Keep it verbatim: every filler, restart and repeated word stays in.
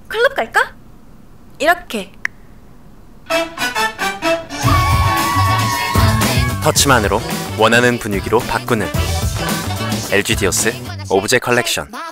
클럽 갈까? 이렇게. 터치만으로 원하는 분위기로 바꾸는 엘지 디오스 오브제 컬렉션.